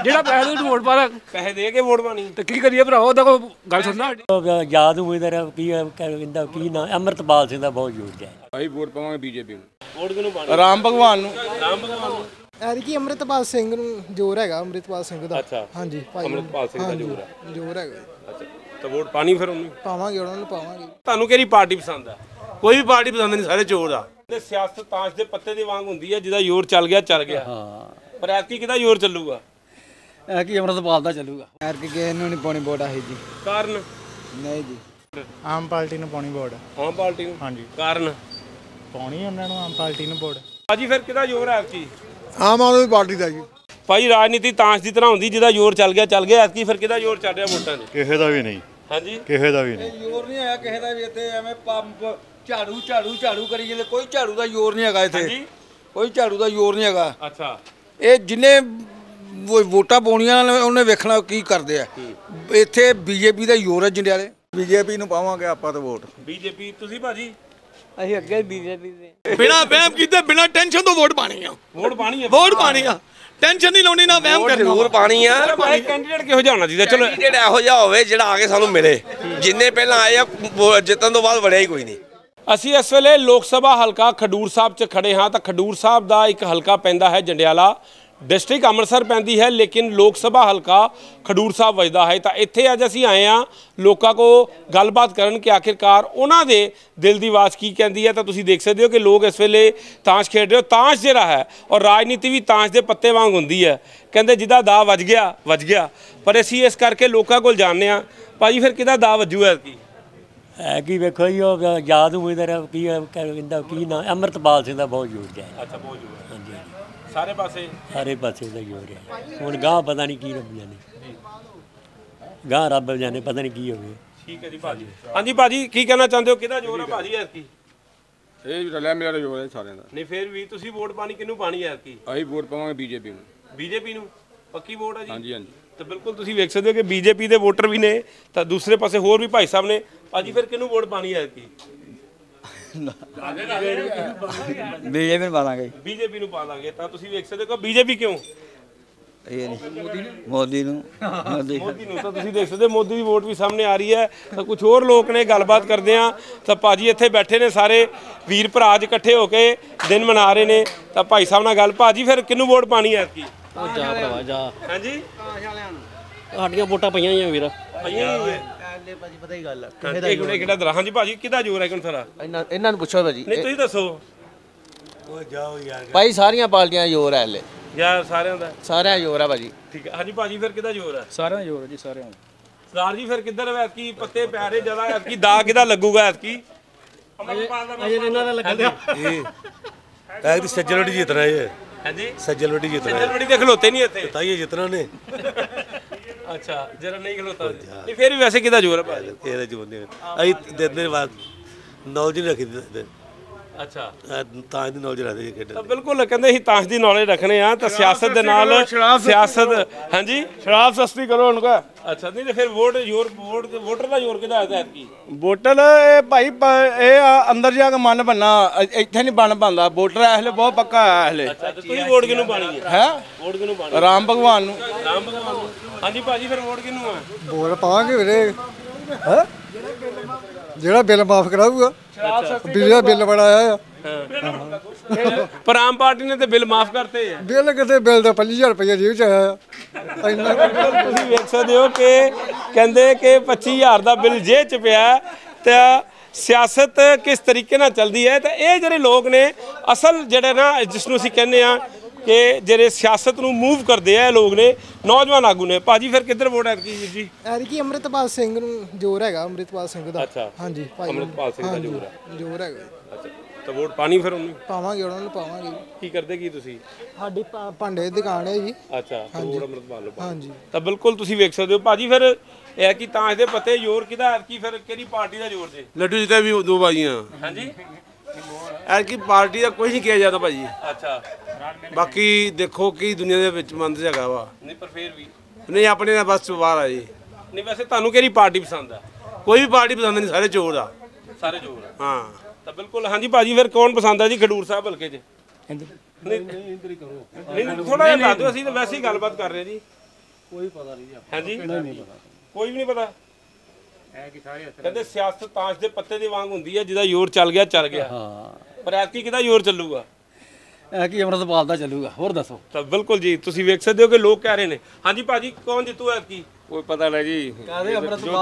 ਜਿਹੜਾ ਪੈਸੇ ਦੇ ਵੋਟ ਪਾ ਪੈਸੇ ਦੇ ਕੇ ਵੋਟ ਪਾਣੀ ਤੇ ਕੀ ਕਰੀਏ ਭਰਾ ਉਹਦਾ ਕੋਈ ਗੱਲ ਸੁਣਨਾ ਯਾਦ ਉਮੀਦਵਾਰ ਕੀ ਕਹਿੰਦਾ ਕੀ ਨਾ ਅੰਮ੍ਰਿਤਪਾਲ ਸਿੰਘ ਦਾ ਬਹੁਤ ਜ਼ੋਰ ਹੈ। ਅਸੀਂ ਵੋਟ ਪਾਵਾਂਗੇ ਬੀਜੇਪੀ ਨੂੰ। ਵੋਟ ਕਿਹਨੂੰ ਪਾਣੀ? ਰਾਮ ਭਗਵਾਨ ਨੂੰ। ਰਾਮ ਭਗਵਾਨ ਨੂੰ। ਐਤਕੀ ਅੰਮ੍ਰਿਤਪਾਲ ਸਿੰਘ ਨੂੰ ਜ਼ੋਰ ਹੈਗਾ, ਅੰਮ੍ਰਿਤਪਾਲ ਸਿੰਘ ਦਾ। ਅੱਛਾ ਹਾਂਜੀ ਭਾਈ ਅੰਮ੍ਰਿਤਪਾਲ ਸਿੰਘ ਦਾ ਜ਼ੋਰ ਹੈ। ਜ਼ੋਰ ਹੈਗਾ। ਅੱਛਾ ਤਾਂ ਵੋਟ ਪਾਣੀ ਫਿਰ ਉਹਨੂੰ ਪਾਵਾਂਗੇ, ਉਹਨਾਂ ਨੂੰ ਪਾਵਾਂਗੇ। ਤੁਹਾਨੂੰ ਕਿਹੜੀ ਪਾਰਟੀ ਪਸੰਦ ਆ? ਕੋਈ ਵੀ ਪਾਰਟੀ ਪਸੰਦ ਨਹੀਂ, ਸਾਰੇ ਚੋਰ ਆ। ਤੇ ਸਿਆਸਤ ਤਾਸ਼ ਦੇ ਪੱਤੇ ਦੀ ਵਾਂਗ ਹੁੰਦੀ ਹੈ, ਜਿਹਦਾ ਜ਼ੋਰ ਚੱਲ ਗਿਆ ਚੱਲ ਗਿਆ। ਹਾਂ ਪਰ ਐਤਕੀ ਕਿਹਦਾ ਜ਼ੋਰ ਚੱਲੂਗਾ? ਇਹ ਕੀ ਅੰਮ੍ਰਿਤਪਾਲ ਦਾ ਚੱਲੂਗਾ। ਐਤਕੀ ਕਿਸੇ ਨੂੰ ਨਹੀਂ ਪਾਉਣੀ ਵੋਟ ਆਹੀ ਜੀ। ਕਾਰਨ? ਨਹੀਂ ਜੀ, ਆਮ ਪਾਰਟੀ ਨੂੰ ਪਾਉਣੀ ਵੋਟ। ਆਮ ਪਾਰਟੀ ਨੂੰ? ਹਾਂਜੀ। ਕਾਰਨ? ਪਾਉਣੀ ਉਹਨਾਂ ਨੂੰ, ਆਮ ਪਾਰਟੀ ਨੂੰ ਵੋਟ। ਭਾਜੀ ਫਿਰ ਕਿਹਦਾ ਜ਼ੋਰ ਹੈ ਐਤਕੀ? ਆਮ ਆਦਮੀ ਪਾਰਟੀ ਦਾ ਜੀ। ਭਾਈ ਰਾਜਨੀਤੀ ਤਾਸ਼ ਦੀ ਤਰ੍ਹਾਂ ਹੁੰਦੀ, ਜਿਹਦਾ ਜ਼ੋਰ ਚੱਲ ਗਿਆ ਚੱਲ ਗਿਆ। ਐਤਕੀ ਫਿਰ ਕਿਹਦਾ ਜ਼ੋਰ ਚੱਲ ਰਿਹਾ ਵੋਟਾਂ 'ਚ? ਕਿਸੇ ਦਾ ਵੀ ਨਹੀਂ। ਹਾਂਜੀ ਕਿਸੇ ਦਾ ਵੀ ਨਹੀਂ ਜ਼ੋਰ ਨਹੀਂ ਆਇਆ ਕਿਸੇ ਦਾ ਵੀ ਇੱਥੇ। ਐਵੇਂ ਪੰਪ ਝਾੜੂ ਝਾੜੂ ਝਾੜੂ ਕਰੀ ਜਾਂਦੇ, ਕੋਈ ਝਾੜੂ ਦਾ ਜ਼ੋਰ ਨਹੀਂ ਹੈਗਾ ਇੱਥੇ। ਕੋਈ ਝਾੜੂ ਦਾ ਜ਼ੋਰ ਨਹੀਂ ਹੈਗਾ। ਅੱਛਾ ਇਹ ਜਿੰਨੇ ਵੋਟਾਂ ਪਾਉਣੀਆਂ ਉਹਨੇ ਵੇਖਣਾ ਕੀ ਕਰਦੇ ਆ। ਇੱਥੇ ਬੀਜੇਪੀ ਦਾ ਜ਼ੋਰ ਹੈ ਜੰਡਿਆਲੇ। ਬੀਜੇਪੀ ਨੂੰ ਪਾਵਾਂਗੇ ਆਪਾਂ ਤਾਂ ਵੋਟ। ਬੀਜੇਪੀ। ਤੁਸੀਂ ਭਾਜੀ? ਅਸੀਂ ਅੱਗੇ ਬੀਜੇਪੀ ਦੇ ਬਿਨਾ ਵਹਿਮ ਕੀਤੇ ਬਿਨਾ ਟੈਨਸ਼ਨ ਤੋਂ ਵੋਟ ਪਾਣੀ ਆ। ਵੋਟ ਪਾਣੀ ਹੈ। ਵੋਟ ਪਾਣੀ ਆ, ਟੈਨਸ਼ਨ ਨਹੀਂ ਲਾਉਣੀ ਨਾ ਵਹਿਮ ਕਰਨਾ। ਜ਼ਰੂਰ ਪਾਣੀ ਆ। ਕੈਂਡੀਡੇਟ ਕਿਹੋ ਜਿਹਾ ਹੋਣਾ ਚਾਹੀਦਾ? ਚਲੋ ਕੈਂਡੀਡੇਟ ਇਹੋ ਜਿਹਾ ਹੋਵੇ ਜਿਹੜਾ ਆ ਕੇ ਸਾਨੂੰ ਮਿਲੇ। ਜਿੰਨੇ ਪਹਿਲਾਂ ਆਏ ਆ ਜਿੱਤਣ ਤੋਂ ਬਾਅਦ ਵੜਿਆ ਹੀ ਕੋਈ ਨਹੀਂ। ਅਸੀਂ ਇਸ ਵੇਲੇ ਲੋਕ ਸਭਾ ਹਲਕਾ ਖਡੂਰ ਸਾਹਿਬ 'ਚ ਖੜੇ ਹਾਂ ਤਾਂ ਖਡੂਰ ਸਾਹਿਬ ਦਾ ਇੱਕ ਹਲਕਾ ਪੈਂਦਾ ਹੈ ਜੰਡਿਆਲਾ। ਡਿਸਟ੍ਰਿਕਟ ਅੰਮ੍ਰਿਤਸਰ ਪੈਂਦੀ ਹੈ ਲੇਕਿਨ ਲੋਕ ਸਭਾ ਹਲਕਾ ਖਡੂਰ ਸਾਹਿਬ ਵੱਜਦਾ ਹੈ। ਤਾਂ ਇੱਥੇ ਅੱਜ ਅਸੀਂ ਆਏ ਹਾਂ ਲੋਕਾਂ ਕੋ ਗੱਲਬਾਤ ਕਰਨ ਕਿ ਆਖਿਰਕਾਰ ਉਹਨਾਂ ਦੇ ਦਿਲ ਦੀ ਆਵਾਜ਼ ਕੀ ਕਹਿੰਦੀ ਹੈ। ਤਾਂ ਤੁਸੀਂ ਦੇਖ ਸਕਦੇ ਹੋ ਕਿ ਲੋਕ ਇਸ ਵੇਲੇ ਤਾਸ਼ ਖੇਡ ਰਹੇ ਹੋ। ਤਾਸ਼ ਜਿਹੜਾ ਹੈ ਔਰ ਰਾਜਨੀਤੀ ਵੀ ਤਾਸ਼ ਦੇ ਪੱਤੇ ਵਾਂਗ ਹੁੰਦੀ ਹੈ। ਕਹਿੰਦੇ ਜਿਹਦਾ ਦਾ ਵੱਜ ਗਿਆ ਵੱਜ ਗਿਆ। ਪਰ ਅਸੀਂ ਇਸ ਕਰਕੇ ਲੋਕਾਂ ਕੋਲ ਜਾਣਦੇ ਹਾਂ ਭਾਜੀ ਫਿਰ ਕਿਹਦਾ ਦਾ ਵੱਜੂ ਹੈ ਕੀ? ਹੈ ਕੀ ਵੇਖੋ ਜੀ ਉਹ ਯਾਦ ਉਮੀਦਵਾਰ ਕੀ ਕਹਿੰਦਾ ਕੀ ਨਾ ਅੰਮ੍ਰਿਤਪਾਲ ਸਿੰਘ ਦਾ ਬਹੁਤ ਜ਼ੋਰ ਹੈ। ਅੱਛਾ ਬਹੁਤ ਜ਼ੋਰ ਹੈ। ਹਾਂਜੀ ਸਾਰੇ ਪਾਸੇ ਸਾਰੇ ਪਾਸੇ ਦਾ ਜ਼ੋਰ ਹੈ। ਹੁਣ ਗਾਂ ਪਤਾ ਨਹੀਂ ਕੀ ਰੱਬ ਜਾਣੇ, ਗਾਂ ਰੱਬ ਜਾਣੇ ਪਤਾ ਨਹੀਂ ਕੀ ਹੋਵੇ। ਠੀਕ ਹੈ ਜੀ ਭਾਜੀ। ਹਾਂਜੀ ਭਾਜੀ ਕੀ ਕਹਿਣਾ ਚਾਹੁੰਦੇ ਹੋ? ਕਿਹਦਾ ਜ਼ੋਰ ਹੈ ਭਾਜੀ ਐਤਕੀ? ਇਹ ਰਲਿਆ ਮੇਰਾ ਜ਼ੋਰ ਹੈ ਸਾਰਿਆਂ ਦਾ। ਨਹੀਂ ਫਿਰ ਵੀ ਤੁਸੀਂ ਵੋਟ ਪਾਣੀ ਕਿਹਨੂੰ ਪਾਣੀ ਹੈ ਐਤਕੀ? ਅਸੀਂ ਵੋਟ ਪਾਵਾਂਗੇ ਬੀਜੇਪੀ ਨੂੰ। ਬੀਜੇਪੀ ਨੂੰ ਪੱਕੀ ਵੋਟ ਹੈ ਜੀ? ਹਾਂਜੀ ਹਾਂਜੀ। ਤਾਂ ਬਿਲਕੁਲ ਤੁਸੀਂ ਵੇਖ ਸਕਦੇ ਹੋ ਕਿ ਬੀਜੇਪੀ ਦੇ ਵੋਟਰ ਵੀ ਨੇ ਤਾਂ ਦੂਸਰੇ ਪਾਸੇ ਹੋਰ ਵੀ ਭਾਈ ਸਾਹਿਬ ਨੇ। ਭਾਜੀ ਫਿਰ ਕਿਹਨੂੰ ਵੋਟ ਪਾਣੀ ਹੈ ਐਤਕੀ? ਬੀਜੇਪੀ ਨੂੰ ਪਾਵਾਂਗੇ। ਬੀਜੇਪੀ ਨੂੰ ਪਾ ਦਾਂਗੇ। ਤਾਂ ਤੁਸੀਂ ਵੇਖ ਸਕਦੇ ਹੋ ਬੀਜੇਪੀ ਕਿਉਂ? ਇਹ ਨਹੀਂ ਮੋਦੀ ਨੂੰ ਮੋਦੀ ਨੂੰ। ਤਾਂ ਤੁਸੀਂ ਦੇਖ ਸਕਦੇ ਮੋਦੀ ਦੀ ਵੋਟ ਵੀ ਸਾਹਮਣੇ ਆ ਰਹੀ ਹੈ। ਤਾਂ ਕੁਝ ਹੋਰ ਲੋਕ ਨੇ ਗੱਲਬਾਤ ਕਰਦੇ ਆ। ਤਾਂ ਭਾਜੀ ਇੱਥੇ ਬੈਠੇ ਨੇ ਸਾਰੇ ਵੀਰ ਭਰਾ ਇਕੱਠੇ ਹੋ ਕੇ ਦਿਨ ਮਨਾ ਰਹੇ ਨੇ। ਤਾਂ ਭਾਈ ਸਾਹਿਬ ਨਾਲ ਗੱਲ। ਭਾਜੀ ਫਿਰ ਕਿਹਨੂੰ ਵੋਟ ਪਾਣੀ ਹੈ ਐਤਕੀ? ਉਹ ਜਾ ਭਰਾਵਾ ਜਾ। ਹਾਂਜੀ ਸਾਡੀਆਂ ਵੋਟਾਂ ਪਈਆਂ ਹੀ ਆ ਵੀਰ। ਪਈਆਂ ਹੀ ਭਾਜੀ ਪਤਾ ਹੀ ਗੱਲ ਆ। ਕਿਹੜਾ ਦਰਾ? ਹਾਂਜੀ ਭਾਜੀ ਕਿਹਦਾ ਜ਼ੋਰ ਹੈ ਸਾਰਾ? ਇਹਨਾਂ ਨੂੰ ਪੁੱਛੋ ਭਾਜੀ। ਨਹੀਂ ਤੁਸੀਂ ਦੱਸੋ। ਭਾਈ ਸਾਰੀਆਂ ਪਾਰਟੀਆਂ ਜ਼ੋਰ ਹੈ ਹਲੇ। ਯਾਰ ਸਾਰਿਆਂ ਦਾ ਸਾਰਿਆਂ ਜ਼ੋਰ ਆ ਭਾਜੀ। ਠੀਕ ਹੈ। ਹਾਂਜੀ ਭਾਜੀ ਫਿਰ ਕਿਹਦਾ ਜ਼ੋਰ ਹੈ? ਸਾਰਿਆਂ ਦਾ ਜ਼ੋਰ ਹੈ ਜੀ, ਸਾਰਿਆਂ ਦਾ। ਸਰਦਾਰ ਜੀ ਫਿਰ ਕਿੱਧਰ ਐਤਕੀ ਪੱਤੇ ਪੈ ਰਹੇ ਜ਼ਿਆਦਾ? ਐਤਕੀ ਦਾ ਕਿਹਦਾ ਲੱਗੂਗਾ ਐਤਕੀ? ਅਜੇ ਇਹਨਾਂ ਦਾ ਲੱਗਦਾ ਐਤਕੀ ਸੱਜਲਵੜੀ ਜਿੱਤਣਾ ਹੈ। ਹਾਂਜੀ ਸੱਜਲਵੜੀ ਜਿੱਤਣਾ। ਸੱਜਲਵੜੀ ਦੇ ਖਲੋਤੇ ਨਹੀਂ ਇੱਥੇ। ਤਾਂ ਹੀ ਜਿੱਤਣਾ ਨੇ। ਅੱਛਾ ਜਰਾ ਨਹੀਂ ਖਲੋਤਾ। ਨਹੀਂ ਫਿਰ ਵੀ ਵੈਸੇ ਕਿਹਦਾ ਜ਼ੋਰ ਹੈ ਭਾਜੀ? ਇਹਦੇ ਜੋਰ ਨੇ ਅਸੀਂ ਦਿਨ ਬਾਅਦ ਨੌਲੇਜ ਨਹੀਂ ਰੱਖੀ। ਅੱਛਾ ਤਾਂ ਦੀ ਨੌਲੇਜ ਰੱਖਦੇ ਖੇਡਣ। ਤਾਂ ਬਿਲਕੁਲ ਕਹਿੰਦੇ ਅਸੀਂ ਤਾਸ਼ ਦੀ ਨੌਲੇਜ ਰੱਖਣੇ ਆ ਤਾਂ ਸਿਆਸਤ ਦੇ ਨਾਲ ਸਿਆਸਤ। ਹਾਂਜੀ ਸ਼ਰਾਬ ਸਸਤੀ ਕਰੋ ਉਹਨਾਂ ਦਾ। ਅੱਛਾ ਨਹੀਂ ਤੇ ਫਿਰ ਵੋਟਰ ਦਾ ਜ਼ੋਰ ਕਿਹਦਾ ਹੈ ਐਤਕੀ? ਵੋਟਰ ਇਹ ਭਾਈ ਇਹ ਅੰਦਰ ਜਾ ਕੇ ਮਨ ਬੰਨਾ, ਇੱਥੇ ਨਹੀਂ ਬਣ ਪਾਉਂਦਾ। ਵੋਟਰ ਐਸਲੇ ਬਹੁਤ ਪੱਕਾ ਹੈ ਐਸਲੇ। ਅੱਛਾ ਤੇ ਤੁਸੀਂ ਵੋਟ ਕਿਹਨੂੰ ਪਾਣੀ ਹੈ? ਵੋਟ ਕਿਹਨੂੰ ਪਾਣੀ? ਰਾਮ ਭਗਵਾਨ ਨੂੰ। ਰਾਮ ਭਗਵਾਨ ਨੂੰ। ਹਾਂਜੀ ਭਾਜੀ ਫਿਰ ਵੋਟ ਕਿਹਨੂੰ ਆ? ਵੋਟ ਪਾਵਾਂਗੇ ਵੀਰੇ। ਜਿਹੜਾ ਬਿੱਲ ਮਾਫ ਕਰਾਊਗਾ। ਬਿਜਲੀ ਦਾ ਬਿੱਲ ਬੜਾ ਆਇਆ। ਪਰ ਆਮ ਪਾਰਟੀ ਨੇ ਤੇ ਬਿੱਲ ਮਾਫ ਕਰਤੇ ਆ। ਬਿੱਲ ਕਿਤੇ ਬਿੱਲ ਦਾ 5000 ਰੁਪਏ ਜੇਬ ਚ ਆਇਆ। ਤੁਸੀਂ ਵੇਖ ਸਕਦੇ ਹੋ ਕਿ ਕਹਿੰਦੇ ਕਿ 25000 ਦਾ ਬਿੱਲ ਜੇਬ ਚ ਪਿਆ। ਤਾਂ ਸਿਆਸਤ ਕਿਸ ਤਰੀਕੇ ਨਾਲ ਚੱਲਦੀ ਹੈ। ਤਾਂ ਇਹ ਜਿਹੜੇ ਲੋਕ ਨੇ ਅਸਲ ਜਿਹੜੇ ਨਾ ਜਿਸ ਨੂੰ ਅਸੀਂ ਕਹਿੰਦੇ ਆ ਕਿ ਜਿਹੜੇ ਸਿਆਸਤ ਨੂੰ ਮੂਵ ਕਰਦੇ ਆ ਲੋਕ ਨੇ, ਨੌਜਵਾਨ ਆਗੂ ਨੇ। ਭਾਜੀ ਫਿਰ ਕਿੱਧਰ ਵੋਟ ਹੈ ਜੀ? ਐਤਕੀ ਅੰਮ੍ਰਿਤਪਾਲ ਸਿੰਘ ਨੂੰ ਜ਼ੋਰ ਹੈਗਾ, ਅੰਮ੍ਰਿਤਪਾਲ ਸਿੰਘ ਦਾ। ਅੱਛਾ ਹਾਂਜੀ ਭਾਈ ਅੰਮ੍ਰਿਤਪਾਲ ਸਿੰਘ ਦਾ ਜ਼ੋਰ ਹੈ। ਜ਼ੋਰ ਹੈਗਾ। ਅੱਛਾ ਤਾਂ ਵੋਟ ਪਾਣੀ ਫਿਰ ਉਹਨੂੰ ਪਾਵਾਂਗੇ, ਉਹਨਾਂ ਨੂੰ ਪਾਵਾਂਗੇ। ਕੀ ਕਰਦੇ ਕੀ ਤੁਸੀਂ? ਸਾਡੀ ਭਾਂਡੇ ਦੀ ਦੁਕਾਨ ਹੈ ਜੀ। ਅੱਛਾ ਵੋਟ ਅੰਮ੍ਰਿਤਪਾਲ ਨੂੰ। ਹਾਂਜੀ ਤਾਂ ਬਿਲਕੁਲ ਤੁਸੀਂ ਵੇਖ ਸਕਦੇ ਹੋ ਭਾਜੀ ਫਿਰ ਇਹ ਕੀ ਤਾਸ਼ ਦੇ ਪੱਤੇ ਜ਼ੋਰ ਕਿਹਦਾ ਕੀ ਫਿਰ ਕਿਹੜੀ ਪਾਰਟੀ ਦਾ ਜ਼ੋਰ ਜੇ? ਲੱਡੂ ਜਿੱਤੇ ਵੀ ਦੋ ਬਾਜੀਆਂ। ਹਾਂਜੀ ਐਤਕੀ ਪਾਰਟੀ ਦਾ ਕੁਝ ਨਹੀਂ ਕਿਹਾ ਜਾਂਦਾ ਭਾਜੀ। ਅੱਛਾ ਬਾਕੀ ਦੇਖੋ ਕੀ ਦੁਨੀਆ ਦੇ ਵਿੱਚ ਮੰਦ ਹੈਗਾ ਵਾ। ਨਹੀਂ ਪਰ ਫਿਰ ਵੀ ਨਹੀਂ ਆਪਣੇ ਦਾ ਬਸ ਬਾਹਰ ਆ ਜੀ। ਨਹੀਂ ਵੈਸੇ ਤੁਹਾਨੂੰ ਕਿਹੜੀ ਪਾਰਟੀ ਪਸੰਦ ਆ? ਕੋਈ ਵੀ ਪਾਰਟੀ ਪਸੰਦ ਨਹੀਂ, ਸਾਰੇ ਚੋਰ ਆ। ਸਾਰੇ ਜ਼ੋਰ ਆ। ਹਾਂ ਤਾਂ ਬਿਲਕੁਲ। ਹਾਂਜੀ ਭਾਜੀ ਫਿਰ ਕੌਣ ਪਸੰਦ ਆ ਜੀ ਖਡੂਰ ਸਾਹਿਬ ਹਲਕੇ 'ਚ? ਨਹੀਂ ਥੋੜਾ ਜਿਹਾ ਦੱਸ ਦਿਓ, ਅਸੀਂ ਤਾਂ ਵੈਸੇ ਹੀ ਗੱਲਬਾਤ ਕਰ ਰਹੇ ਜੀ। ਕੋਈ ਪਤਾ ਨਹੀਂ ਹਾਂਜੀ ਨਹੀਂ ਪਤਾ ਕੋਈ ਵੀ ਨਹੀਂ ਪਤਾ ਹੈ ਕਿ ਸਾਰੇ ਕਹਿੰਦੇ ਸਿਆਸਤ ਤਾਸ਼ ਦੇ ਪੱਤੇ ਦੇ ਵਾਂਗ ਹੁੰਦੀ ਹੈ, ਜਿਹਦਾ ਜ਼ੋਰ ਚੱਲ ਗਿਆ ਚੱਲ ਗਿਆ। ਹਾਂ ਪਰ ਐਤਕੀ ਕਿਹਦਾ ਜ਼ੋਰ ਚੱਲੂਗਾ? ਇਹ ਕੀ ਅਮਰਤਪਾਲ ਦਾ ਚੱਲੂਗਾ। ਹੋਰ ਦੱਸੋ। ਤਾਂ ਬਿਲਕੁਲ ਜੀ, ਤੁਸੀਂ ਵੇਖ ਸਕਦੇ ਹੋ ਕਿ ਲੋਕ ਕਹਿ ਰਹੇ ਨੇ। ਹਾਂਜੀ ਭਾਜੀ, ਕੌਣ ਜਿੱਤੂ ਐਤਕੀ? ਕੋਈ ਪਤਾ ਨਹੀਂ ਜੀ। ਜੋ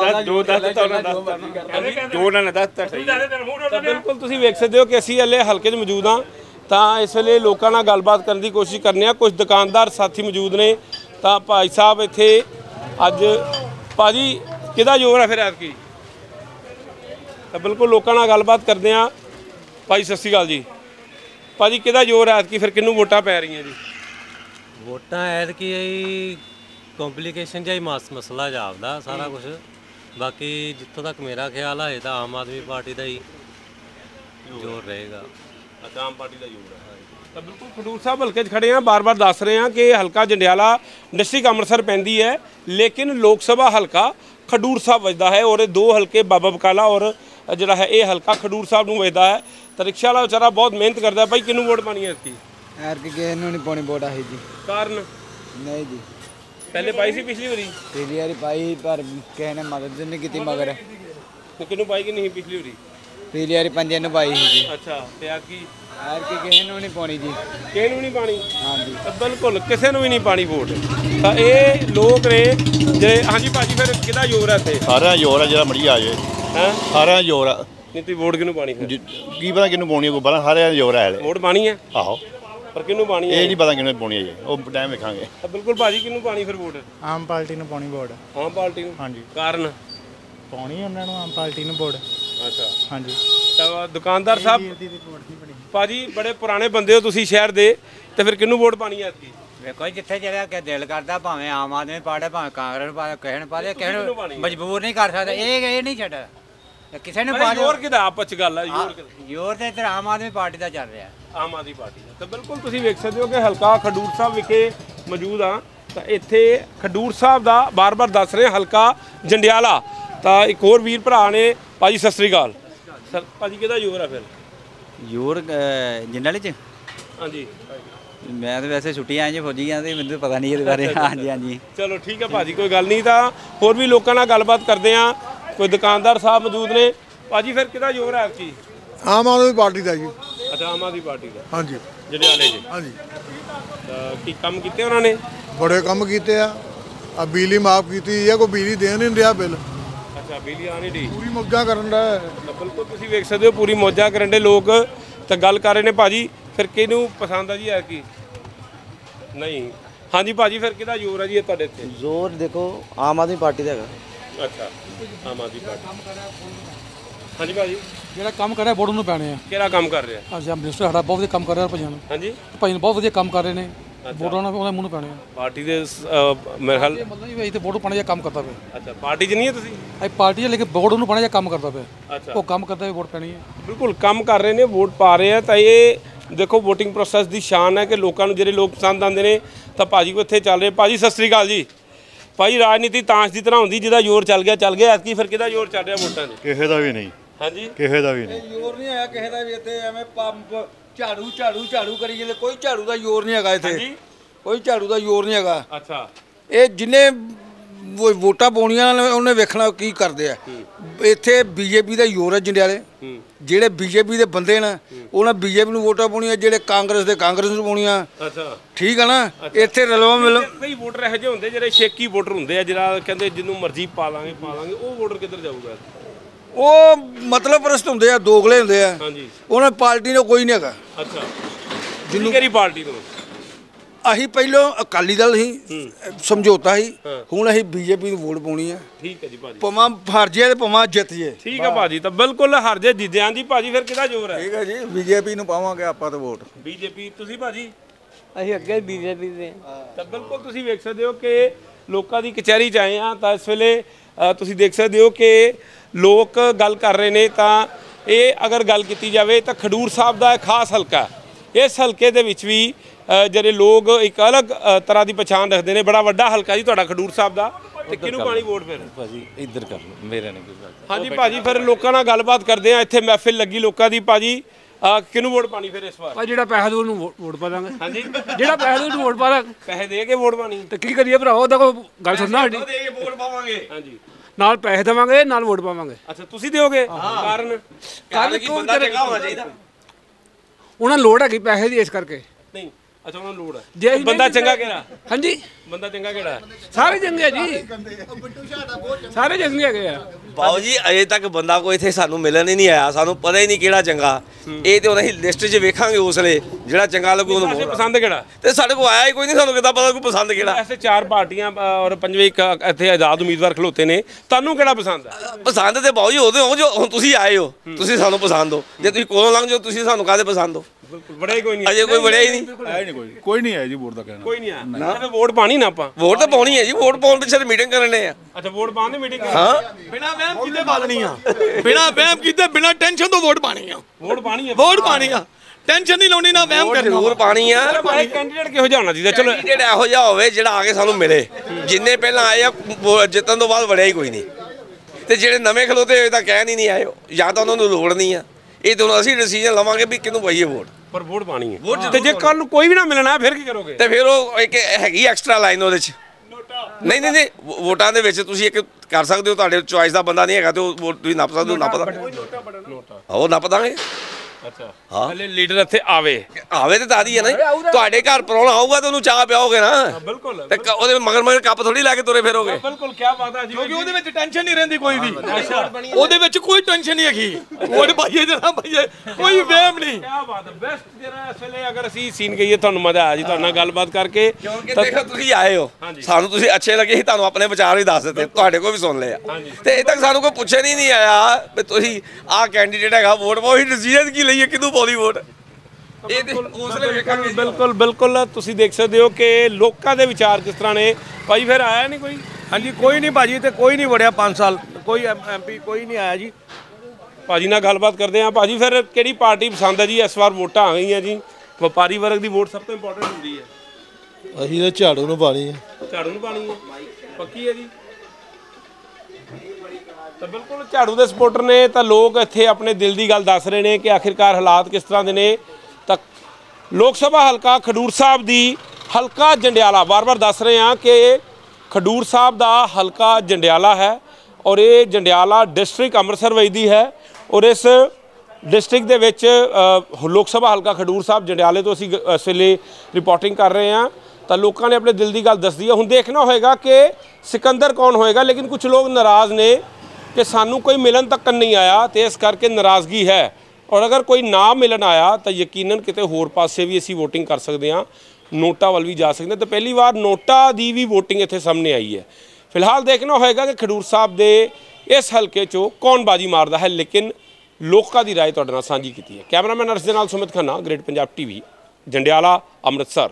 ਉਹਨਾਂ ਨੇ ਦੱਸਤਾ ਸਹੀ। ਤਾਂ ਬਿਲਕੁਲ ਤੁਸੀਂ ਵੇਖ ਸਕਦੇ ਹੋ ਕਿ ਅਸੀਂ ਹਲੇ ਹਲਕੇ 'ਚ ਮੌਜੂਦ ਹਾਂ, ਤਾਂ ਇਸ ਵੇਲੇ ਲੋਕਾਂ ਨਾਲ ਗੱਲਬਾਤ ਕਰਨ ਦੀ ਕੋਸ਼ਿਸ਼ ਕਰਨੇ ਆ। ਕੁਝ ਦੁਕਾਨਦਾਰ ਸਾਥੀ ਮੌਜੂਦ ਨੇ। ਤਾਂ ਭਾਈ ਸਾਹਿਬ ਇੱਥੇ ਅੱਜ ਭਾਜੀ ਕਿਹਦਾ ਜ਼ੋਰ ਹੈ ਫਿਰ ਐਤਕੀ? ਤਾਂ ਬਿਲਕੁਲ ਲੋਕਾਂ ਨਾਲ ਗੱਲਬਾਤ ਕਰਦੇ ਆ। ਭਾਈ ਸਤਿ ਸ਼੍ਰੀ ਅਕਾਲ ਜੀ। ਭਾਜੀ ਕਿਹਦਾ ਜ਼ੋਰ ਹੈ ਐਤਕੀ, ਫਿਰ ਕਿਹਨੂੰ ਵੋਟਾਂ ਪੈ ਰਹੀਆਂ ਜੀ? ਵੋਟਾਂ ਐਤਕੀ ਕੰਪਲੀਕੇਸ਼ਨ ਜਿਹਾ ਹੀ ਮਸਲਾ ਜਾਪਦਾ ਸਾਰਾ ਕੁਝ। ਬਾਕੀ ਜਿੱਥੋਂ ਤੱਕ ਮੇਰਾ ਖਿਆਲ ਹੈ ਤਾਂ ਆਮ ਆਦਮੀ ਪਾਰਟੀ ਦਾ ਹੀ ਜ਼ੋਰ ਰਹੇਗਾ। ਆਮ ਪਾਰਟੀ ਦਾ ਜ਼ੋਰ ਹੈ। ਤਾਂ ਬਿਲਕੁਲ ਖਡੂਰ ਸਾਹਿਬ ਹਲਕੇ 'ਚ ਖੜੇ ਆ। ਬਾਰ-ਬਾਰ ਦੱਸ ਰਹੇ ਹਾਂ ਕਿ ਹਲਕਾ ਜੰਡਿਆਲਾ ਡਿਸਟ੍ਰਿਕਟ ਅੰਮ੍ਰਿਤਸਰ ਪੈਂਦੀ ਹੈ, ਲੇਕਿਨ ਲੋਕ ਸਭਾ ਹਲਕਾ ਖਡੂਰ ਸਾਹਿਬ ਵੱਜਦਾ ਹੈ ਔਰ ਇਹ ਦੋ ਹਲਕੇ ਬਾਬਾ ਬਕਾਲਾ ਔਰ ਜਿਹੜਾ ਹੈ ਇਹ ਹਲਕਾ ਖਡੂਰ ਸਾਹਿਬ ਨੂੰ ਵੱਜਦਾ ਹੈ। ਤਾਂ ਰਿਕਸ਼ਾ ਵਾਲਾ ਵਿਚਾਰਾ ਬਹੁਤ ਮਿਹਨਤ ਕਰਦਾ। ਭਾਈ ਕਿਹਨੂੰ ਵੋਟ ਪਾਣੀ ਹੈ ਇਸकी? ਕਿਸੇ ਨੂੰ ਨਹੀਂ ਪਾਉਣੀ ਵੋਟ ਆਹੀ ਜੀ। ਕਾਰਨ? ਨਹੀਂ ਜੀ, ਪਹਿਲੇ ਪਾਈ ਸੀ ਪਿਛਲੀ ਵਾਰੀ? ਪਿਛਲੀ ਵਾਰੀ ਪਾਈ ਪਰ ਕਿਸੇ ਨੇ ਮਦਦ ਨਹੀਂ ਕੀਤੀ। ਮਗਰ ਕਿਹਨੂੰ ਪਾਈ ਕਿ ਨਹੀਂ ਪਿਛਲੀ ਵਾਰੀ? ਪਿਛਲੀ ਵਾਰੀ ਪੰਜੇ ਨੂੰ ਪਾਈ ਸੀ ਜੀ। ਅੱਛਾ, ਤੇ ਐਤਕੀ ਕਿਸੇ ਨੂੰ ਨਹੀਂ ਪਾਉਣੀ ਜੀ। ਕਿਸੇ ਨੂੰ ਨਹੀਂ ਪਾਣੀ? ਹਾਂਜੀ, ਤਾਂ ਬਿਲਕੁਲ ਕਿਸੇ ਨੂੰ ਵੀ ਨਹੀਂ ਪਾਣੀ ਵੋਟ। ਤਾਂ ਇਹ ਲੋਕ ਨੇ ਜਿਹੜੇ। ਹਾਂਜੀ ਭਾਜੀ, ਫਿਰ ਕਿਹਦਾ ਜ਼ੋਰ ਹੈ ਇੱਥੇ? ਸਾਰਿਆਂ ਜ਼ੋਰ ਆ, ਜਿਹੜਾ ਮਰਜ਼ੀ ਆ ਜਾਏ। ਹੈ ਸਾਰਿਆਂ ਜ਼ੋਰ ਆ। ਨਹੀਂ ਤੁਸੀਂ ਵੋਟ ਕਿਹਨੂੰ ਪਾਣੀ? ਫਿਰ ਕੀ ਪਤਾ ਕਿਹਨੂੰ ਪਾਉਣੀ, ਕੋਈ ਪਤਾ ਸਾਰਿਆਂ ਜ਼ੋਰ ਆ ਹਲੇ। ਵੋਟ ਪਾਣੀ ਹੈ? ਆਹੋ, ਪਰ ਕਿਹਨੂੰ ਪਾਣੀ ਹੈ ਇਹ ਨਹੀਂ ਪਤਾ ਕਿਹਨੂੰ ਪਾਉਣੀ ਹੈ ਜੀ, ਉਹ ਟਾਈਮ ਵੇਖਾਂਗੇ। ਤਾਂ ਬਿਲਕੁਲ ਭਾਜੀ ਕਿਹਨੂੰ ਪਾਣੀ ਫਿਰ ਵੋਟ? ਆਮ ਪਾਰਟੀ ਨੂੰ ਪਾਉਣੀ ਵੋਟ। ਆਮ ਪਾਰਟੀ ਨੂੰ? ਹਾਂਜੀ। ਕਾਰਨ? ਪਾਉਣੀ ਉਹਨਾਂ ਨੂੰ ਆਮ ਪਾਰਟੀ ਨੂੰ ਵੋਟ। ਅੱਛਾ ਹਾਂਜੀ। ਤਾਂ ਦੁਕਾਨਦਾਰ ਸਾਹਿਬ ਭਾਜੀ ਬੜੇ ਪੁਰਾਣੇ ਬੰਦੇ ਹੋ ਤੁਸੀਂ ਸ਼ਹਿਰ ਦੇ, ਤੇ ਫਿਰ ਕਿਹਨੂੰ ਵੋਟ ਪਾਣੀ ਹੈ ਐਤਕੀ? ਵੇਖੋ ਜਿੱਥੇ ਜਿਹੜਾ ਕਿ ਦਿਲ ਕਰਦਾ, ਭਾਵੇਂ ਆਮ ਆਦਮੀ ਪਾਰਟੀ ਭਾਵੇਂ ਕਾਂਗਰਸ ਪਾਰਟੀ, ਕਿਸੇ ਨੂੰ ਪਾ ਦੇ, ਕਿਸੇ ਨੂੰ ਮਜਬੂਰ ਨਹੀਂ ਕਰ ਸਕਦਾ। ਇਹ ਨਹੀਂ ਛੱਡ ਕਿਸੇ ਨੂੰ ਪਾ ਦੇ। ਜ਼ੋਰ ਕਿਹਦਾ ਆਪਸ ਚ ਗੱਲ ਹੈ? ਜ਼ੋਰ ਤੇ ਇੱਧਰ ਆਮ ਆਦਮੀ ਪਾਰਟੀ ਦਾ ਚੱਲ ਰਿਹਾ। ਆਮ ਆਦਮੀ ਪਾਰਟੀ ਦਾ। ਤਾਂ ਬਿਲਕੁਲ ਤੁਸੀਂ ਵੇਖ ਸਕਦੇ ਹੋ ਕਿ ਹਲਕਾ ਖਡੂਰ ਸਾਹਿਬ ਵਿਖੇ ਮੌਜੂਦ ਆ। ਤਾਂ ਇੱਥੇ ਖਡੂਰ ਸਾਹਿਬ ਦਾ ਬਾਰ-ਬਾਰ ਦੱਸ ਰਹੇ ਹਲਕਾ ਜੰਡਿਆਲਾ। ਤਾਂ ਇੱਕ ਹੋਰ ਵੀਰ ਭਰਾ ਨੇ। ਭਾਜੀ ਸਤਿ ਸ੍ਰੀ ਅਕਾਲ। ਸਰ ਭਾਜੀ ਕਿਹਦਾ ਜ਼ੋਰ ਆ ਫਿਰ? ਜ਼ੋਰ ਜੰਡਿਆਲੇ 'ਚ? ਹਾਂਜੀ, ਮੈਂ ਤਾਂ ਵੈਸੇ ਛੁੱਟੀਆਂ ਆਈਆਂ ਫੌਜੀਆਂ ਤੇ ਮੈਨੂੰ ਪਤਾ ਨਹੀਂ ਇਹਦੇ ਬਾਰੇ। ਹਾਂਜੀ ਹਾਂਜੀ, ਚਲੋ ਠੀਕ ਹੈ ਭਾਜੀ, ਕੋਈ ਗੱਲ ਨਹੀਂ। ਤਾਂ ਹੋਰ ਵੀ ਲੋਕਾਂ ਨਾਲ ਗੱਲਬਾਤ ਕਰਦੇ ਆ। ਕੋਈ ਦੁਕਾਨਦਾਰ ਸਾਹਿਬ ਮੌਜੂਦ ਨੇ। ਭਾਜੀ ਫਿਰ ਕਿਹਦਾ ਜ਼ੋਰ ਹੈ ਕੀ? ਆਮ ਆਦਮੀ ਪਾਰਟੀ ਦਾ ਜੀ। ਅੱਛਾ, ਆਮ ਆਦਮੀ ਪਾਰਟੀ ਦਾ। ਹਾਂਜੀ, ਜੰਡਿਆਲੇ 'ਚ। ਹਾਂਜੀ। ਤਾਂ ਕੀ ਕੰਮ ਕੀਤੇ ਉਹਨਾਂ ਨੇ? ਬੜੇ ਕੰਮ ਕੀਤੇ ਆ। ਆ ਬਿਜਲੀ ਮਾਫ ਕੀਤੀ ਹੈ, ਕੋਈ ਬਿਜਲੀ ਦੇ ਨਹੀਂ ਰਿਹਾ ਬਿੱਲ। ਅੱਛਾ, ਬਿਜਲੀ ਆ ਨਹੀਂ ਰਹੀ। ਪੂਰੀ ਮੌਜਾਂ ਕਰਨ ਦਾ। ਬਿਲਕੁਲ ਤੁਸੀਂ ਵੇਖ ਸਕਦੇ ਹੋ ਪੂਰੀ ਮੌਜਾਂ ਕਰਨ ਦੇ ਲੋਕ। ਤਾਂ ਗੱਲ ਕਰ ਰਹੇ ਨੇ ਭਾਜੀ ਫਿਰ ਕਿਹਨੂੰ ਪਸੰਦ ਆ ਜੀ ਐਤਕੀ? ਨਹੀਂ। ਹਾਂਜੀ ਭਾਜੀ, ਫਿਰ ਕਿਹਦਾ ਜ਼ੋਰ ਹੈ ਜੀ ਇਹ ਤੁਹਾਡੇ ਇੱਥੇ? ਜ਼ੋਰ ਦੇਖੋ ਆਮ ਆਦਮੀ ਪਾਰਟੀ ਦਾ ਹੈਗਾ। ਅੱਛਾ, ਆਮ ਆਦਮੀ ਪਾਰਟੀ। ਹਾਂਜੀ ਭਾਜੀ, ਜਿਹੜਾ ਕੰਮ ਕਰ ਰਿਹਾ ਵੋਟ ਨੂੰ ਪੈਣੇ ਆ। ਕਿਹੜਾ ਕੰਮ ਕਰ ਰਿਹਾ? ਅੱਜ ਮਿਨਿਸਟਰ ਸਾਡਾ ਬਹੁਤ ਵਧੀਆ ਕੰਮ ਕਰ ਰਿਹਾ। ਭਾਈਆਂ ਨੂੰ ਹਾਂਜੀ, ਭਾਈ ਨੂੰ ਬਹੁਤ ਵਧੀਆ ਕੰਮ ਕਰ ਰਹੇ ਨੇ। ਵੋਟਾਂ ਉਹਨਾਂ ਦੇ ਮੂੰਹ ਨੂੰ ਪੈਣੇ ਆ। ਪਾਰਟੀ ਦੇ ਮੇਰੇ ਖਿਆਲ ਮਤਲਬ ਇਹ ਤੇ ਵੋਟ ਪਾਣੇ ਜਾਂ ਕੰਮ ਕਰਦਾ ਪਿਆ। ਅੱਛਾ, ਪਾਰਟੀ 'ਚ ਨਹੀਂ ਹੈ ਤੁਸੀਂ? ਇਹ ਪਾਰਟੀ ਹੈ ਲੇਕਿਨ ਵੋਟ ਨੂੰ ਪਾਣੇ ਜਾਂ ਕੰਮ ਕਰਦਾ ਪਿਆ। ਅੱਛਾ, ਉਹ ਕੰਮ ਕਰਦਾ ਵੋਟ ਪੈਣੀ ਹੈ। ਬਿਲਕੁਲ ਕੰਮ ਕਰ ਰਹੇ ਨੇ, ਵੋਟ ਪਾ ਰਹੇ ਆ। ਤਾਂ ਇਹ ਦੇਖੋ ਵੋਟਿੰਗ ਪ੍ਰੋਸੈਸ ਦੀ ਸ਼ਾਨ ਹੈ ਕਿ ਲੋਕਾਂ ਨੂੰ ਜਿਹੜੇ ਲੋਕ ਪਸੰਦ ਆਉਂਦੇ ਨੇ। ਤਾਂ ਭਾਜੀ ਕੋ ਇੱਥੇ ਚੱਲ ਰਹੇ। ਭਾਜੀ ਸਤਿ ਸ੍ਰੀ ਅਕਾਲ ਜੀ। ਭਾਜੀ ਰਾਜਨੀਤੀ ਤਾਸ਼ ਦੀ ਤਰ੍ਹਾਂ ਹੁੰਦੀ, ਜਿਹਦਾ ਜ਼ੋਰ ਚੱਲ ਗਿਆ ਚੱਲ ਗਿਆ। ਐਤਕੀ ਫਿਰ ਕਿਹਦਾ ਜ਼ੋਰ ਚੱਲ ਰਿਹਾ ਵੋਟਾਂ 'ਚ? ਕਿਸੇ ਦਾ ਵੀ ਨਹੀਂ। ਹਾਂਜੀ, ਕਿਸੇ ਦਾ ਵੀ ਨਹੀਂ ਜ਼ੋਰ ਨਹੀਂ ਆਇਆ ਕਿਸੇ ਦਾ ਵੀ ਇੱਥੇ। ਐਵੇਂ ਪੰਪ ਝਾੜੂ ਝਾੜੂ ਝਾੜੂ ਕਰੀ ਜਾਂਦੇ। ਕੋਈ ਝਾੜੂ ਦਾ ਜ਼ੋਰ ਨਹੀਂ ਹੈਗਾ ਇੱਥੇ। ਕੋਈ ਝਾੜੂ ਦਾ ਜ਼ੋਰ ਨਹੀਂ ਹੈਗਾ। ਅੱਛਾ, ਇਹ ਜਿੰਨੇ ਵੋਟਾਂ ਪਾਉਣੀਆਂ ਉਹਨੇ ਵੇਖਣਾ ਕੀ ਕਰਦੇ ਆ। ਇੱਥੇ ਬੀਜੇਪੀ ਦਾ ਜ਼ੋਰ ਹੈ ਜੰਡਿਆਲੇ। ਜਿਹੜੇ ਬੀਜੇਪੀ ਦੇ ਬੰਦੇ ਨੇ ਉਹਨਾਂ ਬੀਜੇਪੀ ਨੂੰ ਵੋਟਾਂ ਪਾਉਣੀਆਂ, ਜਿਹੜੇ ਕਾਂਗਰਸ ਦੇ ਕਾਂਗਰਸ ਨੂੰ ਪਾਉਣੀਆਂ। ਅੱਛਾ, ਠੀਕ ਹੈ ਨਾ। ਇੱਥੇ ਰਲਵਾ ਮਿਲ ਕਈ ਵੋਟਰ ਇਹੋ ਜਿਹੇ ਹੁੰਦੇ ਜਿਹੜੇ ਸ਼ੇਕੀ ਵੋਟਰ ਹੁੰਦੇ ਆ, ਜਿਹੜਾ ਕਹਿੰਦੇ ਜਿਹਨੂੰ ਮਰਜ਼ੀ ਪਾ ਲਾਂਗੇ। ਉਹ ਵੋਟਰ ਕਿੱਧਰ ਜਾਊਗਾ? ਉਹ ਮਤਲਬ ਪ੍ਰਸਤ ਹੁੰਦੇ ਆ, ਦੋਗਲੇ ਹੁੰਦੇ ਆ। ਹਾਂਜੀ, ਉਹਨਾਂ ਪਾਰਟੀ ਨਾਲ ਕੋਈ ਨਹੀਂ ਹੈਗਾ। ਅੱਛਾ, ਜਿਹਨੂੰ ਕਿਹੜੀ ਪਾਰਟੀ ਨੂੰ? ਅਸੀਂ ਪਹਿਲਾਂ ਅਕਾਲੀ ਦਲ ਸੀ, ਸਮਝੌਤਾ ਸੀ। ਹੁਣ ਅਸੀਂ ਬੀਜੇਪੀ ਨੂੰ ਵੋਟ ਪਾਉਣੀ ਆ। ਠੀਕ ਹੈ ਜੀ ਭਾਜੀ। ਪਵਾਂ ਹਾਰ ਜੇ ਤੇ ਪਵਾਂ ਜਿੱਤ ਜੇ। ਠੀਕ ਹੈ ਭਾਜੀ। ਤਾਂ ਬਿਲਕੁਲ ਹਾਰ ਜੇ ਜਿੱਦਿਆਂ ਦੀ। ਭਾਜੀ ਫਿਰ ਕਿਹਦਾ ਜ਼ੋਰ ਹੈ? ਠੀਕ ਹੈ ਜੀ, ਬੀਜੇਪੀ ਨੂੰ ਪਾਵਾਂਗੇ ਆਪਾਂ ਤਾਂ ਵੋਟ। ਬੀਜੇਪੀ। ਤੁਸੀਂ ਭਾਜੀ? ਅਸੀਂ ਅੱਗੇ ਬੀਜੇਪੀ ਦੇ। ਤਾਂ ਬਿਲਕੁਲ ਤੁਸੀਂ ਵੇਖ ਸਕਦੇ ਹੋ ਕਿ ਲੋਕਾਂ ਦੀ ਕਚਹਿਰੀ 'ਚ ਆਏ ਆ। ਤਾਂ ਇਸ ਵੇਲੇ ਤੁਸੀਂ ਦੇਖ ਸਕਦੇ ਹੋ ਕਿ ਲੋਕ ਗੱਲ ਕਰ ਰਹੇ ਨੇ। ਤਾਂ ਇਹ ਅਗਰ ਗੱਲ ਕੀਤੀ ਜਾਵੇ ਤਾਂ ਖਡੂਰ ਸਾਹਿਬ ਦਾ ਖਾਸ ਹਲਕਾ। ਇਸ ਹਲਕੇ ਦੇ ਵਿੱਚ ਵੀ ਜਿਹੜੇ ਲੋਕ ਇੱਕ ਅਲੱਗ ਤਰ੍ਹਾਂ ਦੀ ਪਛਾਣ ਰੱਖਦੇ ਨੇ। ਬੜਾ ਵੱਡਾ ਹਲਕਾ ਜੀ ਤੁਹਾਡਾ ਖਡੂਰ ਸਾਹਿਬ ਦਾ। ਤੇ ਕਿਹਨੂੰ ਪਾਣੀ ਵੋਟ ਫਿਰ? ਭਾਜੀ ਇੱਧਰ ਕਰ ਲਓ, ਮੇਰੇ ਨੇ ਕੋਈ ਗੱਲ। ਹਾਂਜੀ ਭਾਜੀ, ਫਿਰ ਲੋਕਾਂ ਨਾਲ ਗੱਲਬਾਤ ਕਰਦੇ ਆ। ਇੱਥੇ ਮਹਿਫਿਲ ਲੱਗੀ ਲੋਕਾਂ ਦੀ। ਭਾਜੀ ਕਿਹਨੂੰ ਵੋਟ ਪਾਣੀ ਫਿਰ ਇਸ ਵਾਰ? ਜਿਹੜਾ ਪੈਸਾ ਦੇ ਉਹਨੂੰ ਵੋਟ ਪਾ ਦਾਂਗੇ। ਹਾਂਜੀ, ਜਿਹੜਾ ਪੈਸਾ ਦੇ ਉਹਨੂੰ ਵੋਟ ਪਾ ਦਾਂਗੇ। ਪੈਸੇ ਦੇ ਕੇ ਵੋਟ ਪਾਣੀ ਤੇ ਕੀ ਕਰੀਏ ਭਰਾ, ਉਹਦਾ ਕੋਈ ਗੱਲ ਸੁਣਨਾ ਸਾਡੀ। ਦੇ ਕੇ ਵੋਟ ਪਾਵਾਂਗੇ। ਹਾਂਜੀ, ਨਾਲ ਪੈਸੇ ਦੇਵਾਂਗੇ ਨਾਲ ਵੋਟ ਪਾਵਾਂਗੇ। ਅੱਛਾ, ਤੁਸੀਂ ਦਿਓਗੇ? ਕਾਰਨ ਕੀ ਬੰਦਾ ਚੰਗਾ ਹੋਣਾ ਚਾਹੀਦਾ। ਉਹਨਾਂ ਨੂੰ ਲੋੜ ਹੈਗੀ ਪੈਸੇ ਦੀ, ਇਸ ਕਰਕੇ। ਨਹੀਂ, ਅੱਛਾ, ਉਹਨਾਂ ਨੂੰ ਲੋੜ ਹੈ। ਜੇ ਬੰਦਾ ਚੰਗਾ ਕਿਹੜਾ? ਹਾਂਜੀ, ਬੰਦਾ ਚੰਗਾ ਕਿਹੜਾ? ਸਾਰੇ ਚੰਗੇ ਆ ਜੀ, ਸਾਰੇ ਚੰਗੇ ਹੈਗੇ ਆ। ਬਾਊ ਜੀ ਅਜੇ ਤੱਕ ਬੰਦਾ ਕੋਈ ਇੱਥੇ ਸਾਨੂੰ ਮਿਲਣ ਹੀ ਨਹੀਂ ਆਇਆ, ਸਾਨੂੰ ਪਤਾ ਹੀ ਨਹੀਂ ਕਿਹੜਾ ਚੰਗਾ। ਇਹ ਤੇ ਹੁਣ ਅਸੀਂ ਲਿਸਟ 'ਚ ਵੇਖਾਂਗੇ ਉਸਲੇ ਜਿਹੜਾ ਚੰਗਾ ਲੱਗੂ ਉਹਨੂੰ ਵੋਟ। ਪਸੰਦ ਕਿਹੜਾ? ਤੇ ਸਾਡੇ ਕੋਲ ਆਇਆ ਹੀ ਕੋਈ ਨਹੀਂ, ਸਾਨੂੰ ਕਿੱਦਾਂ ਪਤਾ ਕੋਈ ਪਸੰਦ ਕਿਹੜਾ। ਐਸੇ 4 ਪਾਰਟੀਆਂ ਔਰ 5ਵੇਂ ਇੱਕ ਇੱਥੇ ਆਜ਼ਾਦ ਉਮੀਦਵਾਰ ਖਲੋਤੇ ਨੇ, ਤੁਹਾਨੂੰ ਕਿਹੜਾ ਪਸੰਦ ਹੈ? ਪਸੰਦ ਤੇ ਬਾਊ ਜੀ ਉਹਦੇ ਹੋ ਜੋ ਹੁਣ ਤੁਸੀਂ ਆਏ ਹੋ, ਤੁਸੀਂ ਸਾਨੂੰ ਪਸੰਦ ਹੋ। ਜੇ ਤੁਸੀਂ ਕੋਲੋਂ ਲੰਘ ਜਾਓ, ਤੁਸੀਂ ਸਾਨੂੰ ਕਾਹਦੇ ਪਸੰਦ ਹੋ? ਬਿਲਕੁਲ, ਬੜਾ ਹੀ ਕੋਈ ਨਹੀਂ ਅਜੇ ਕੋਈ ਵੜਿਆ ਹੀ ਨਹੀਂ। ਕੋਈ ਨਹੀਂ ਆਇਆ ਜੀ ਵੋਟ ਦਾ ਕਹਿਣਾ। ਕੋਈ ਨਹੀਂ ਆਇਆ ਨਾ। ਵੋਟ ਪਾਣੀ ਨਾ ਆਪਾਂ? ਵੋਟ ਤਾਂ ਪਾਉਣੀ ਹੈ ਜੀ, ਵੋਟ ਪਾਉਣ ਪਿੱਛੇ ਮੀਟਿੰਗ ਕਰਨੇ ਆ। ਅੱਛਾ, ਵੋਟ ਪਾਉਣ ਦੀ ਮੀਟਿੰਗ? ਹਾਂ, ਬਿਨਾ ਵਹਿਮ ਕੀਤੇ ਪਾਲਣੀ ਆ, ਬਿਨਾ ਵਹਿਮ ਕੀਤੇ, ਬਿਨਾ ਟੈਨਸ਼ਨ ਤੋਂ ਵੋਟ ਪਾਣੀ ਆ। ਵੋਟ ਪਾਣੀ ਹੈ, ਵੋਟ ਪਾਣੀ ਆ, ਟੈਨਸ਼ਨ ਨਹੀਂ ਲਾਉਣੀ, ਨਾ ਵਹਿਮ ਕਰਨਾ। ਜ਼ਰੂਰ ਪਾਣੀ ਆ। ਕੈਂਡੀਡੇਟ ਕਿਹੋ ਜਿਹਾ ਹੋਣਾ ਚਾਹੀਦਾ? ਚਲੋ, ਕੈਂਡੀਡੇਟ ਇਹੋ ਜਿਹਾ ਹੋਵੇ ਜਿਹੜਾ ਆ ਕੇ ਸਾਨੂੰ ਮਿਲੇ। ਜਿੰਨੇ ਪਹਿਲਾਂ ਆਏ ਆ ਜਿੱਤਣ ਤੋਂ ਬਾਅਦ ਵੜਿਆ ਹੀ ਕੋਈ ਨਹੀਂ, ਤੇ ਜਿਹੜੇ ਨਵੇਂ ਖਲੋਤੇ ਹੋਏ ਤਾਂ ਕਹਿਣ ਹੀ ਨਹੀਂ ਆਏ, ਜਾਂ ਤਾਂ ਉਹਨਾਂ ਨੂੰ ਲੋੜ ਨਹੀਂ ਆ। ਇਹ ਤਾਂ ਹੁਣ ਅਸੀਂ ਡਿਸੀਜਨ ਲਵਾਂਗੇ ਵੀ ਕਿਹਨੂੰ ਪਾਈਏ ਵੋਟ। ਪਰ ਵੋਟ ਪਾਣੀ ਹੈ। ਤੇ ਜੇ ਕੱਲ ਨੂੰ ਕੋਈ ਵੀ ਨਾ ਮਿਲਣਾ ਫਿਰ ਕੀ ਕਰੋਗੇ? ਤੇ ਫਿਰ ਉਹ ਇੱਕ ਹੈਗੀ ਐਕਸਟਰਾ ਲਾਈਨ ਉਹਦੇ 'ਚ। ਨਹੀਂ, ਵੋਟਾਂ ਦੇ ਵਿੱਚ ਤੁਸੀਂ ਇੱਕ ਕਰ ਸਕਦੇ ਹੋ, ਤੁਹਾਡੇ ਚੁਆਇਸ ਦਾ ਬੰਦਾ ਨਹੀਂ ਹੈਗਾ ਤੇ ਉਹ ਵੋਟ ਤੁਸੀਂ ਨੱਪ ਸਕਦੇ ਹੋ। ਨੱਪ ਦਾਂਗੇ। ਅੱਛਾ, ਹਲੇ ਲੀਡਰ ਇੱਥੇ ਆਵੇ ਤੇ ਤਾਦੀ ਹੈ ਨਾ। ਤੁਹਾਡੇ ਘਰ ਪਰੌਣਾ ਆਊਗਾ ਤੇ ਉਹਨੂੰ ਚਾਹ ਪਿਆਓਗੇ ਨਾ। ਬਿਲਕੁਲ, ਤੇ ਉਹਦੇ ਮਗਰ ਕੱਪ ਥੋੜੀ ਲੈ ਕੇ ਤੁਰੇ ਫਿਰੋਗੇ। ਬਿਲਕੁਲ, ਕੀ ਬਾਤ ਹੈ ਜੀ। ਕਿਉਂਕਿ ਉਹਦੇ ਵਿੱਚ ਟੈਨਸ਼ਨ ਨਹੀਂ ਰਹਿੰਦੀ ਕੋਈ ਵੀ। ਉਹਦੇ ਵਿੱਚ ਕੋਈ ਟੈਨਸ਼ਨ ਨਹੀਂ ਹੈਗੀ, ਵੋਟ ਪਾਈਏ ਜਾਂ ਨਾ ਪਾਈਏ, ਕੋਈ ਵਹਿਮ ਨਹੀਂ। ਕੀ ਬਾਤ ਹੈ। ਬੈਸਟ ਜਿਹੜਾ ਇਸ ਵੇਲੇ ਅਗਰ ਅਸੀਂ ਸੀਨ ਕਹੀਏ, ਤੁਹਾਨੂੰ ਮਜ਼ਾ ਆਇਆ ਜੀ ਤੁਹਾਡੇ ਨਾਲ ਗੱਲਬਾਤ ਕਰਕੇ। ਕਿਉਂਕਿ ਦੇਖੋ ਤੁਸੀਂ ਆਏ ਹੋ, ਸਾਨੂੰ ਤੁਸੀਂ ਅੱਛੇ ਲੱਗੇ ਸੀ, ਤੁਹਾਨੂੰ ਆਪਣੇ ਵਿਚਾਰ ਵੀ ਦੱਸ ਦਿੱਤੇ, ਤੁਹਾਡੇ ਕੋਲ ਵੀ ਸੁਣ ਲਏ ਆ। ਤੇ ਅਜੇ ਤੱਕ ਸਾਨੂੰ ਕੋਈ ਪੁੱਛੇ ਨਹੀਂ ਆਇਆ ਵੀ ਤੁਸੀਂ ਆਹ ਕੈਂਡੀਡੇਟ ਹੈਗਾ ਵੋਟ ਪਾਓ। ਹੀ ਡਿਸੀਜਨ ਕੀ ਲਈਏ ਕਿਹਨੂੰ ਪਾਉਣੀ ਵੋਟ, ਇਹ ਤੇ ਹੌਸਲੇ ਵੇਖਾਂਗੇ। ਬਿਲਕੁਲ ਤੁਸੀਂ ਦੇਖ ਸਕਦੇ ਹੋ ਕਿ ਲੋਕਾਂ ਦੇ ਵਿਚਾਰ ਕਿਸ ਤਰ੍ਹਾਂ ਨੇ। ਭਾਈ ਫਿਰ ਆਇਆ ਨਹੀਂ ਕੋਈ? ਹਾਂਜੀ, ਕੋਈ ਨਹੀਂ ਭਾਜੀ, ਤੇ ਕੋਈ ਨਹੀਂ ਵੜਿਆ 5 ਸਾਲ, ਕੋਈ MP ਕੋਈ ਨਹੀਂ ਆਇਆ ਜੀ। ਭਾਜੀ ਨਾਲ ਗੱਲਬਾਤ ਕਰਦੇ ਹਾਂ। ਭਾਜੀ ਫਿਰ ਕਿਹੜੀ ਪਾਰਟੀ ਪਸੰਦ ਹੈ ਜੀ? ਇਸ ਵਾਰ ਵੋਟਾਂ ਆ ਗਈਆਂ ਜੀ, ਵਪਾਰੀ ਵਰਗ ਦੀ ਵੋਟ ਸਭ ਤੋਂ ਇੰਪੋਰਟੈਂਟ ਹੁੰਦੀ ਹੈ। ਅਸੀਂ ਤਾਂ ਝਾੜੂ ਨੂੰ ਪਾਣੀ ਹੈ। ਝਾੜੂ ਨੂੰ ਪਾਣੀ ਹੈ, ਪੱਕੀ ਹੈ ਜੀ। ਤਾਂ ਬਿਲਕੁਲ ਝਾੜੂ ਦੇ ਸਪੋਰਟਰ ਨੇ। ਤਾਂ ਲੋਕ ਇੱਥੇ ਆਪਣੇ ਦਿਲ ਦੀ ਗੱਲ ਦੱਸ ਰਹੇ ਨੇ ਕਿ ਆਖਿਰਕਾਰ ਹਾਲਾਤ ਕਿਸ ਤਰ੍ਹਾਂ ਦੇ ਨੇ। ਤਾਂ ਲੋਕ ਸਭਾ ਹਲਕਾ ਖਡੂਰ ਸਾਹਿਬ ਦੀ ਹਲਕਾ ਜੰਡਿਆਲਾ, ਵਾਰ-ਵਾਰ ਦੱਸ ਰਹੇ ਹਾਂ ਕਿ ਖਡੂਰ ਸਾਹਿਬ ਦਾ ਹਲਕਾ ਜੰਡਿਆਲਾ ਹੈ ਔਰ ਇਹ ਜੰਡਿਆਲਾ ਡਿਸਟ੍ਰਿਕਟ ਅੰਮ੍ਰਿਤਸਰ ਵੱਜਦੀ ਹੈ। ਔਰ ਇਸ ਡਿਸਟ੍ਰਿਕਟ ਦੇ ਵਿੱਚ ਲੋਕ ਸਭਾ ਹਲਕਾ ਖਡੂਰ ਸਾਹਿਬ ਜੰਡਿਆਲੇ ਤੋਂ ਅਸੀਂ ਇਸ ਵੇਲੇ ਰਿਪੋਰਟਿੰਗ ਕਰ ਰਹੇ ਹਾਂ। ਤਾਂ ਲੋਕਾਂ ਨੇ ਆਪਣੇ ਦਿਲ ਦੀ ਗੱਲ ਦੱਸਦੀ ਹੈ। ਹੁਣ ਦੇਖਣਾ ਹੋਏਗਾ ਕਿ ਸਿਕੰਦਰ ਕੌਣ ਹੋਏਗਾ, ਲੇਕਿਨ ਕੁਝ ਲੋਕ ਨਾਰਾਜ਼ ਨੇ ਕਿ ਸਾਨੂੰ ਕੋਈ ਮਿਲਣ ਤੱਕ ਨਹੀਂ ਆਇਆ, ਤੇ ਇਸ ਕਰਕੇ ਨਾਰਾਜ਼ਗੀ ਹੈ। ਔਰ ਅਗਰ ਕੋਈ ਨਾ ਮਿਲਣ ਆਇਆ ਤਾਂ ਯਕੀਨਨ ਕਿਤੇ ਹੋਰ ਪਾਸੇ ਵੀ ਅਸੀਂ VOTING ਕਰ ਸਕਦੇ ਹਾਂ, ਨੋਟਾ ਵੱਲ ਵੀ ਜਾ ਸਕਦੇ ਹਾਂ। ਤਾਂ ਪਹਿਲੀ ਵਾਰ ਨੋਟਾ ਦੀ ਵੀ VOTING ਇੱਥੇ ਸਾਹਮਣੇ ਆਈ ਹੈ। ਫਿਲਹਾਲ ਦੇਖਣਾ ਹੋਏਗਾ ਕਿ ਖਡੂਰ ਸਾਹਿਬ ਦੇ ਇਸ ਹਲਕੇ 'ਚੋਂ ਕੌਣ ਬਾਜੀ ਮਾਰਦਾ ਹੈ, ਲੇਕਿਨ ਲੋਕਾਂ ਦੀ ਰਾਏ ਤੁਹਾਡੇ ਨਾਲ ਸਾਂਝੀ ਕੀਤੀ ਹੈ। ਕੈਮਰਾਮੈਨ ਅਰਸ਼ ਦੇ ਨਾਲ ਸੁਮਿਤ ਖੰਨਾ, ਗ੍ਰੇਟ ਪੰਜਾਬ TV, ਜੰਡਿਆਲਾ, ਅੰਮ੍ਰਿਤਸਰ।